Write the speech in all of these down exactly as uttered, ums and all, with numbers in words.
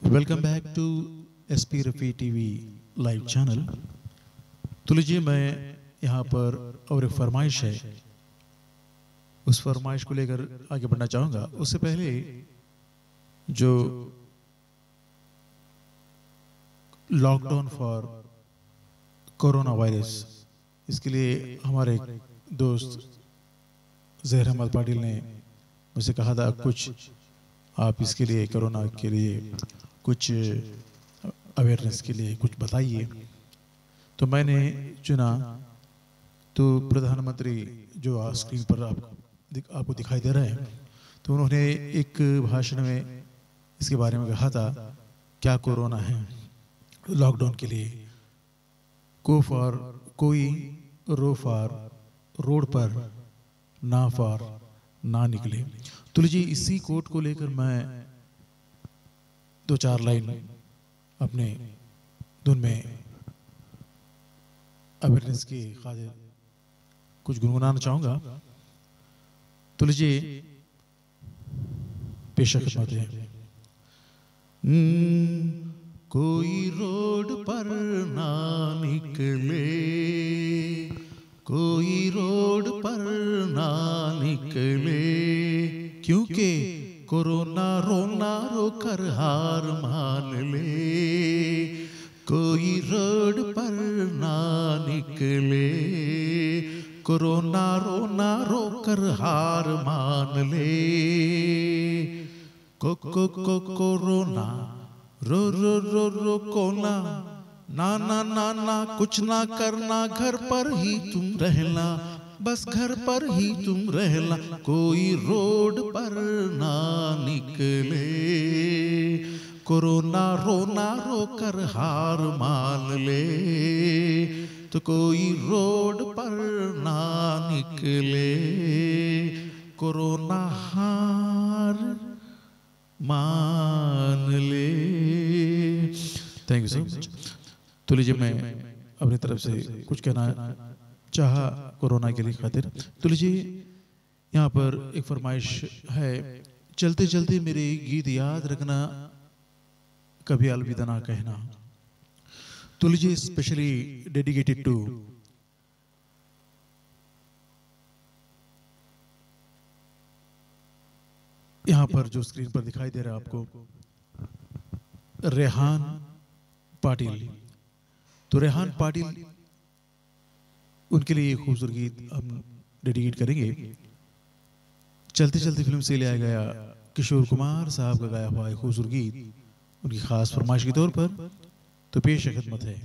Welcome back to S P Rafi TV live channel. तो लीजिए, मैं यहाँ पर और एक फरमाइश है, उस फरमाइश को लेकर आगे बढ़ना चाहूँगा। उससे पहले जो लॉकडाउन फॉर कोरोना वायरस, इसके लिए हमारे दोस्त ज़हर अहमद पाटिल ने मुझसे कहा था कुछ आप इसके लिए कोरोना के लिए कुछ अवेयरनेस के लिए कुछ बताइए। तो मैंने चुना, तो प्रधानमंत्री जो स्क्रीन पर आप, आपको दिखाई दे रहे हैं, तो उन्होंने एक भाषण में इसके बारे में कहा था क्या कोरोना है लॉकडाउन के लिए। को फॉर कोई, रो फॉर रोड पर, ना फॉर ना निकले। तो लीजिए, इसी कोट को लेकर मैं दो चार लाइन अपने धुन में अवेयरनेस की खातिर कुछ गुनगुनाना चाहूँगा। तो लीजिए, पेश खिदमत है। कोई रोड पर ना निकले, कोई रोड पर ना निकले, क्योंकि कोरोना रोना रोकर हार मान ले। कोई रोड पर ना निकले, कोरोना रोना रोकर हार मान ले। को को को कोरोना रो रो रो रो कोना, ना ना ना ना कुछ ना करना, घर पर ही तुम रहना, बस घर पर ही तुम रहना। कोई रोड पर ना निकले, कोरोना रोना रोकर हार मान ले। तो कोई रोड पर ना निकले, कोरोना हार मान ले। Thank you so much. तो लीजिए, मैं अपनी तरफ से कुछ कहना चाहा कोरोना के लिए खातिर। तो लीजिए, यहाँ पर एक फरमाइश है, चलते चलते मेरे गीत याद रखना, कभी अलविदा ना कहना। तो लीजिए, स्पेशली डेडिकेटेड टू यहाँ पर जो स्क्रीन पर दिखाई दे रहा है आपको, रेहान पाटिल। तो रेहान पाटिल, उनके लिए खूबसूरत गीत हम डेडिकेट करेंगे। चलते चलते फिल्म से लिया गया किशोर कुमार साहब का गाया हुआ एक खूबसूरत गीत उनकी खास फरमाइश के तौर पर। तो पेश खिदमत है।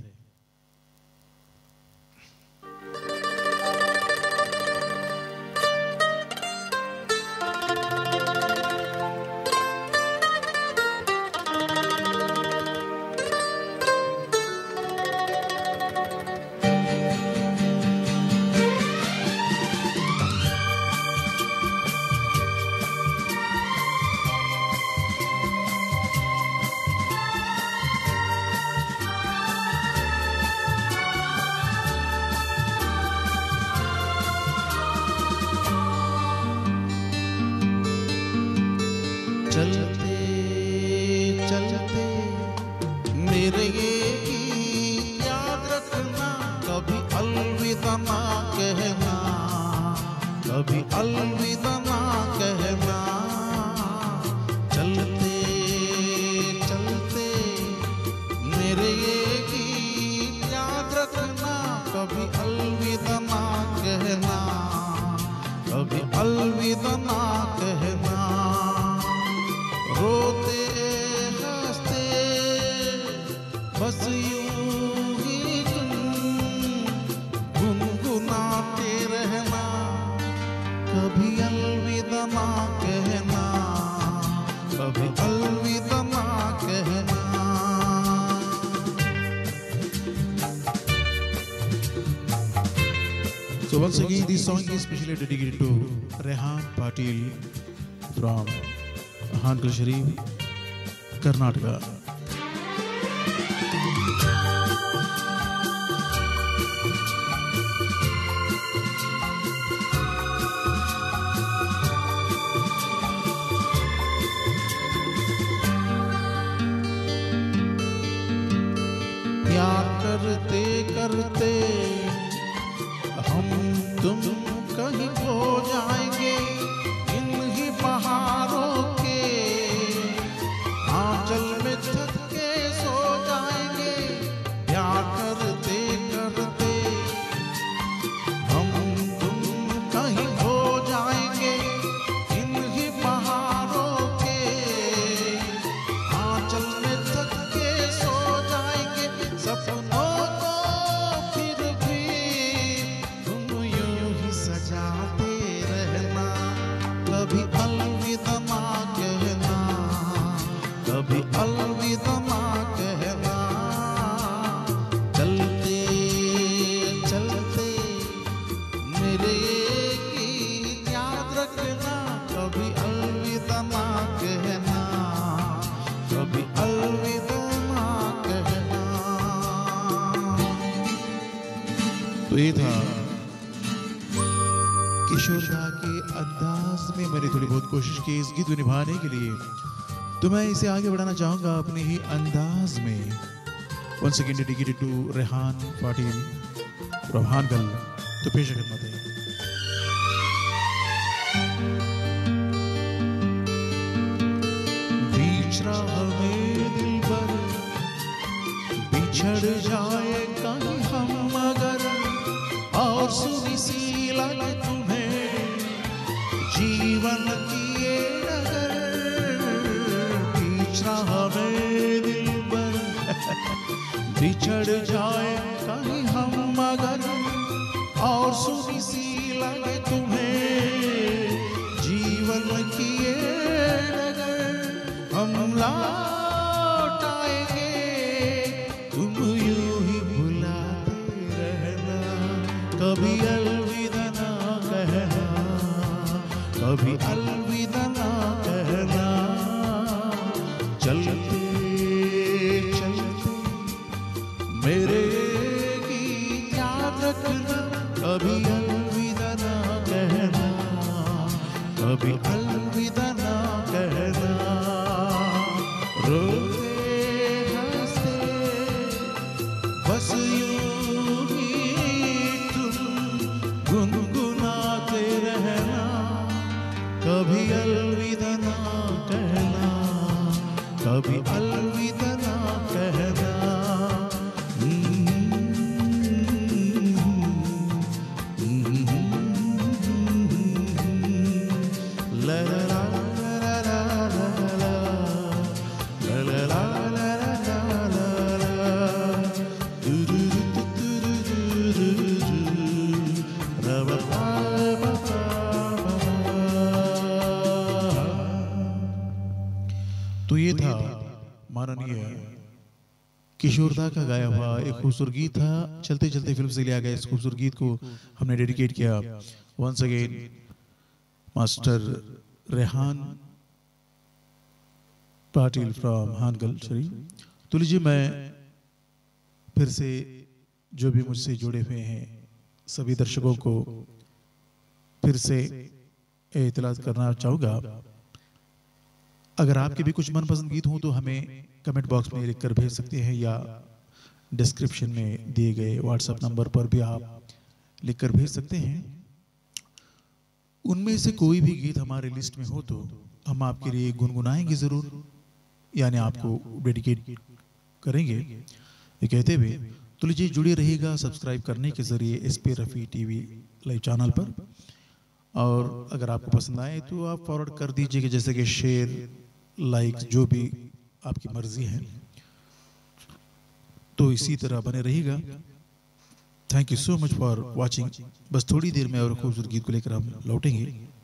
चलते चलते मेरे ये गीत याद रखना, कभी अलविदा ना कहना, कभी अलविदा ना कहना। चलते चलते मेरे ये गीत याद रखना, कभी अलविदा ना कहना, कभी अलविदा ना कहना। रोते हंसते बस यूं ही तुम गुनगुनाते रहना, कभी अलविदा ना कहना, कभी अलविदा ना कहना। So once again, this song is specially dedicated to Rehan Patil from हानकल शरीफ, कर्नाटका। करते करते हम तुम कहीं खो जाएंगे इन्हीं पहाड़ों के आंचल में थक के सो जाएंगे। प्यार करते करते हम तुम कहीं खो जाएंगे इन्हीं पहाड़ों के आंचल में थक के सो जाएंगे। सपनों को फिर भी तुम यूं ही सजाते रहना, कभी अलविदा ना कहना, कभी अलविदा ना कहना। चलते चलते मेरे गीत याद रखना, कभी अलविदा ना कहना, कभी अलविदा ना कहना। तो ये था किशोर दा के अंदाज में मैंने थोड़ी बहुत कोशिश की इस गीत को निभाने के लिए, तो मैं इसे आगे बढ़ाना चाहूंगा अपने ही अंदाज में। Once again dedicated to Rehan Patil from Hangal. तो पेश खिदमत है। बीच राह में दिलबर बिछड़ जाए कहीं हम अगर, और सुनी सी लगे तुम्हें जीवन की ये डगर। बीच राह में दिलबर बिछड़ जाए कहीं हम अगर, और सुनी सी लगे तुम्हें जीवन की ये डगर। हम लौट आएंगे तुम यूं ही भुलाते रहना, कभी अलविदा ना कहना, कभी अलविदा ना कहना। चलते चलते मेरे गीत याद रखना, कभी अलविदा ना कहना, कभी अलविदा ना कहना। रोते हंसते बस यूं ही तुम गुनगुनाते रहना, कभी अलविदा ना कहना, कभी अलविदा ना कहना। ला ला ला ला ला ला ला, ला ला ला ला ला ला ला, दू दू दू दू दू दू, रा बा बा बा बा। तो ये था माननीय किशोर दा का गाया हुआ एक खूबसूरत गीत था। चलते चलते फिल्म से लिया गया इस खूबसूरत गीत को हमने डेडिकेट किया once again master Rehan Patil from Hangal Shri. तो लीजिए मैं फिर से जो भी मुझसे जुड़े हुए हैं सभी दर्शकों को फिर से इत्तलात करना चाहूँगा, अगर आपके भी कुछ मनपसंद गीत हों तो हमें कमेंट बॉक्स में लिख कर भेज सकते हैं, या डिस्क्रिप्शन में दिए गए व्हाट्सएप नंबर पर भी आप लिख कर भेज सकते हैं। उनमें से कोई भी गीत हमारे लिस्ट में हो तो हम आपके लिए गुनगुनाएंगे ज़रूर, यानी आपको डेडिकेट करेंगे ये कहते हुए। तो लीजिए जुड़े रहिएगा सब्सक्राइब करने के ज़रिए S P Rafi TV live channel पर, और अगर आपको पसंद आए तो आप फॉरवर्ड कर दीजिएगा, जैसे कि शेयर लाइक जो भी आपकी मर्जी है। तो इसी तरह बने रहिएगा। Thank you so much for watching. बस थोड़ी देर में और खूबसूरत गीत को लेकर हम लौटेंगे।